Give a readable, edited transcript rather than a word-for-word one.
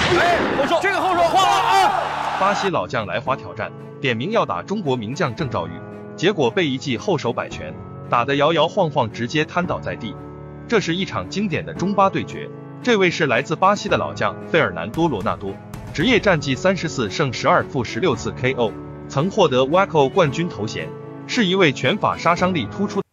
后手，这个后手晃了啊！ 巴西老将来华挑战，点名要打中国名将郑兆宇，结果被一记后手摆拳打得摇摇晃晃，直接瘫倒在地。这是一场经典的中巴对决。这位是来自巴西的老将费尔南多·罗纳多，职业战绩34胜12负16次 KO， 曾获得 WACO 冠军头衔，是一位拳法杀伤力突出。